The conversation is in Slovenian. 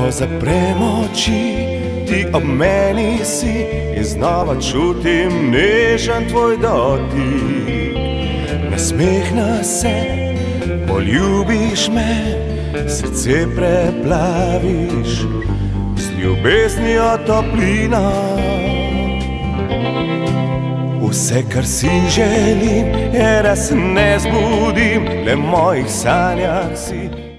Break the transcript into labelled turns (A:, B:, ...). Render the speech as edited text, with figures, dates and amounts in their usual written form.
A: Ko zaprem oči, ti ob meni si in znova čutim nežen tvoj dotik. Nasmehna se, poljubiš me, srce preplaviš z ljubeznijo toplino. Vse, kar si želim, je, da se ne zbudim, le v mojih sanjah si.